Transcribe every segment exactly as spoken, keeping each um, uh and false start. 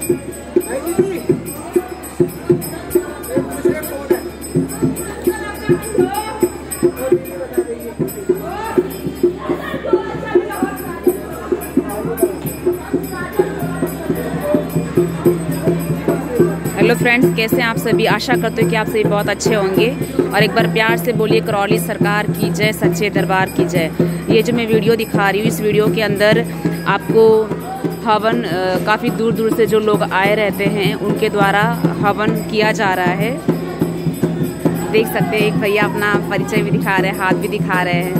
Hello friends, कैसे हैं आप सभी। आशा करते हो कि आप सभी बहुत अच्छे होंगे और एक बार प्यार से बोलिए करौली सरकार की जय, सच्चे दरबार की जय। ये जो मैं वीडियो दिखा रही हूँ, इस वीडियो के अंदर आपको हवन काफ़ी दूर दूर से जो लोग आए रहते हैं उनके द्वारा हवन किया जा रहा है। देख सकते हैं एक भैया अपना परिचय भी दिखा रहे हैं, हाथ भी दिखा रहे हैं।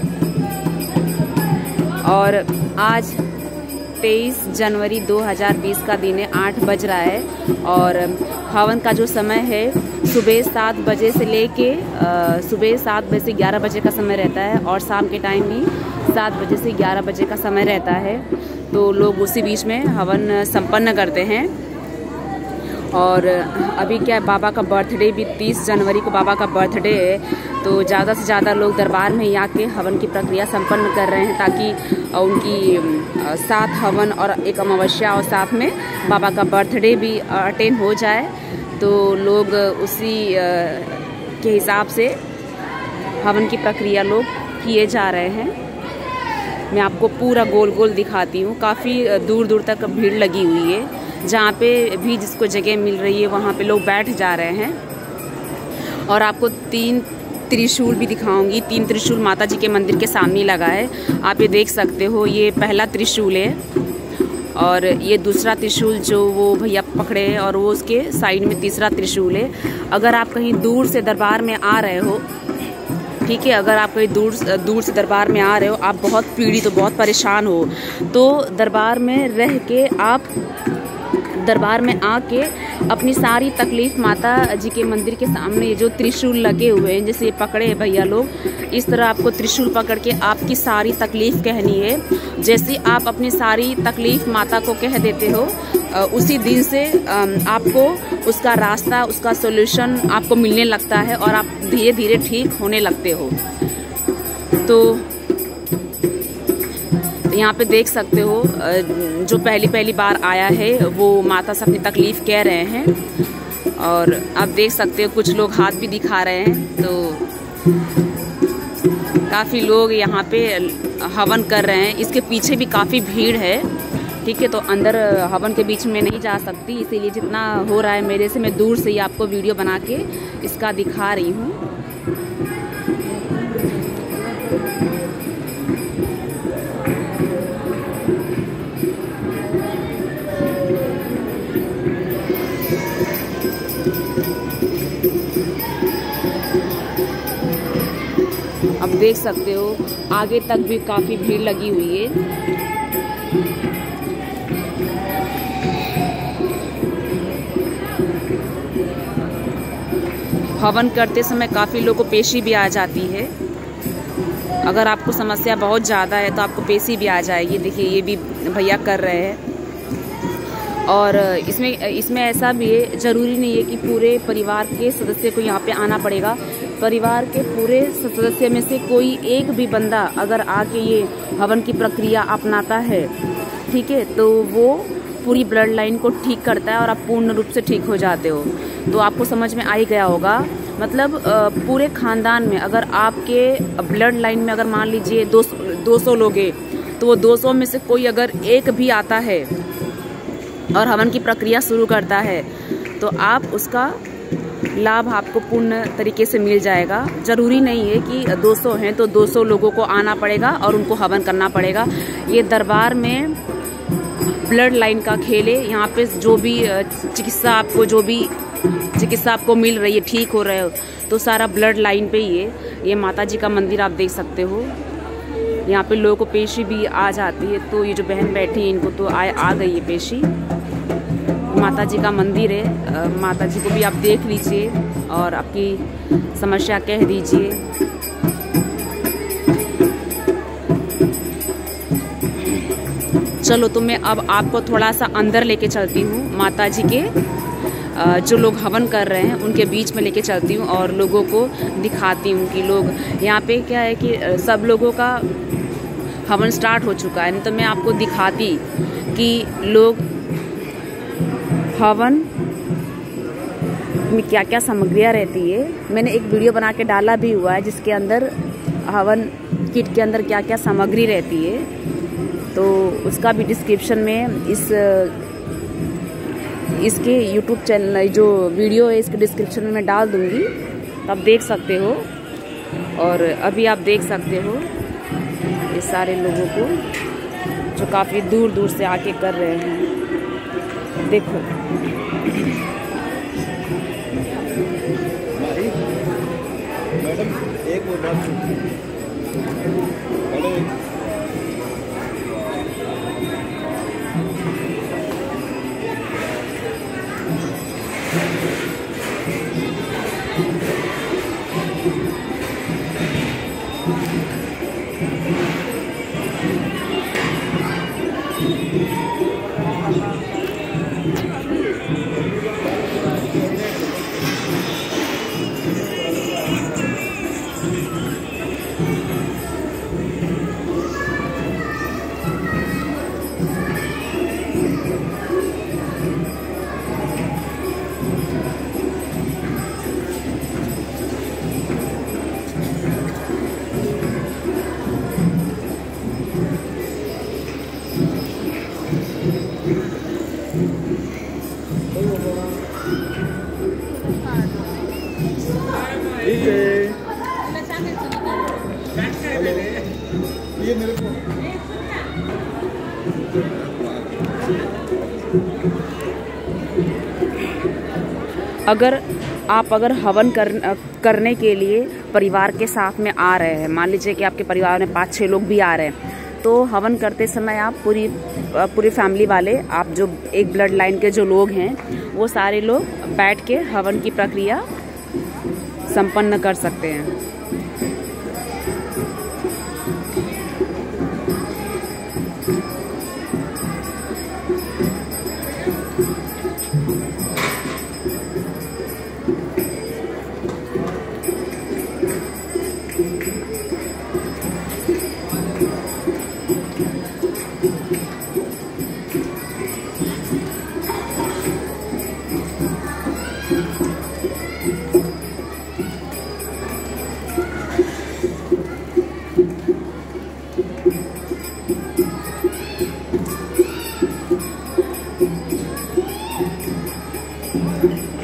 और आज तेईस जनवरी दो हज़ार बीस का दिन है, आठ बज रहा है और हवन का जो समय है सुबह सात बजे से लेके सुबह सात बजे से ग्यारह बजे का समय रहता है और शाम के टाइम भी सात बजे से ग्यारह बजे का समय रहता है। तो लोग उसी बीच में हवन संपन्न करते हैं। और अभी क्या है, बाबा का बर्थडे भी तीस जनवरी को बाबा का बर्थडे है, तो ज़्यादा से ज़्यादा लोग दरबार में ही आके हवन की प्रक्रिया संपन्न कर रहे हैं ताकि उनकी सात हवन और एक अमावस्या और साथ में बाबा का बर्थडे भी अटेंड हो जाए। तो लोग उसी के हिसाब से हवन की प्रक्रिया लोग किए जा रहे हैं। मैं आपको पूरा गोल गोल दिखाती हूँ। काफ़ी दूर दूर तक भीड़ लगी हुई है, जहाँ पे भी जिसको जगह मिल रही है वहाँ पे लोग बैठ जा रहे हैं। और आपको तीन त्रिशूल भी दिखाऊंगी। तीन त्रिशूल माता जी के मंदिर के सामने लगा है, आप ये देख सकते हो। ये पहला त्रिशूल है और ये दूसरा त्रिशूल जो वो भैया पकड़े हैं और वो उसके साइड में तीसरा त्रिशूल है। अगर आप कहीं दूर से दरबार में आ रहे हो, ठीक है, अगर आप कहीं दूर दूर से दरबार में आ रहे हो, आप बहुत पीड़ित हो, बहुत परेशान हो, तो दरबार में रह के आप दरबार में आके अपनी सारी तकलीफ माता जी के मंदिर के सामने जो त्रिशूल लगे हुए हैं, जैसे ये पकड़े हैं भैया लोग, इस तरह आपको त्रिशूल पकड़ के आपकी सारी तकलीफ कहनी है। जैसे आप अपनी सारी तकलीफ माता को कह देते हो, उसी दिन से आपको उसका रास्ता, उसका सॉल्यूशन आपको मिलने लगता है और आप धीरे धीरे ठीक होने लगते हो। तो यहाँ पे देख सकते हो, जो पहली पहली बार आया है वो माता से अपनी तकलीफ कह रहे हैं और आप देख सकते हो कुछ लोग हाथ भी दिखा रहे हैं। तो काफ़ी लोग यहाँ पे हवन कर रहे हैं। इसके पीछे भी काफ़ी भीड़ है, ठीक है। तो अंदर हवन के बीच में नहीं जा सकती, इसीलिए जितना हो रहा है मेरे से मैं दूर से ही आपको वीडियो बना के इसका दिखा रही हूँ। अब देख सकते हो आगे तक भी काफी भीड़ लगी हुई है। हवन करते समय काफी लोगों को पेशी भी आ जाती है। अगर आपको समस्या बहुत ज़्यादा है तो आपको पेशी भी आ जाएगी। देखिए ये भी भैया कर रहे हैं। और इसमें इसमें ऐसा भी है, ज़रूरी नहीं है कि पूरे परिवार के सदस्य को यहाँ पे आना पड़ेगा। परिवार के पूरे सदस्य में से कोई एक भी बंदा अगर आके ये हवन की प्रक्रिया अपनाता है, ठीक है, तो वो पूरी ब्लड लाइन को ठीक करता है और आप पूर्ण रूप से ठीक हो जाते हो। तो आपको समझ में आ ही गया होगा। मतलब पूरे खानदान में अगर आपके ब्लड लाइन में अगर मान लीजिए दो सौ लोग हैं, तो वो दो सौ में से कोई अगर एक भी आता है और हवन की प्रक्रिया शुरू करता है, तो आप उसका लाभ आपको पूर्ण तरीके से मिल जाएगा। जरूरी नहीं है कि दो सौ हैं तो दो सौ लोगों को आना पड़ेगा और उनको हवन करना पड़ेगा। ये दरबार में ब्लड लाइन का खेल है। यहाँ पे जो भी चिकित्सा आपको जो भी चिकित्सा आपको मिल रही है, ठीक हो रहे हो, तो सारा ब्लड लाइन पे ही है। ये माता जी का मंदिर आप देख सकते हो। यहाँ पे लोगों को पेशी भी आ जाती है। तो ये जो बहन बैठी है इनको तो आ, आ गई है पेशी। माता जी का मंदिर है। माता जी को भी आप देख लीजिए और आपकी समस्या कह दीजिए। चलो तो मैं अब आपको थोड़ा सा अंदर लेके चलती हूँ। माता जी के जो लोग हवन कर रहे हैं उनके बीच में लेके चलती हूँ और लोगों को दिखाती हूँ कि लोग यहाँ पे क्या है कि सब लोगों का हवन स्टार्ट हो चुका है। नहीं तो मैं आपको दिखाती कि लोग हवन में क्या क्या सामग्रियाँ रहती है, मैंने एक वीडियो बना के डाला भी हुआ है जिसके अंदर हवन किट के अंदर क्या क्या सामग्री रहती है, तो उसका भी डिस्क्रिप्शन में इस इसके यूट्यूब चैनल जो वीडियो है इसके डिस्क्रिप्शन में मैं डाल दूँगी, तो आप देख सकते हो। और अभी आप देख सकते हो ये सारे लोगों को जो काफ़ी दूर दूर से आके कर रहे हैं। देखो मैडम एक और बात मैडम ये मेरे को अगर आप अगर हवन कर, करने के लिए परिवार के साथ में आ रहे हैं, मान लीजिए कि आपके परिवार में पाँच छः लोग भी आ रहे हैं, तो हवन करते समय आप पूरी पूरी फैमिली वाले, आप जो एक ब्लड लाइन के जो लोग हैं वो सारे लोग बैठ के हवन की प्रक्रिया संपन्न कर सकते हैं। Thank you.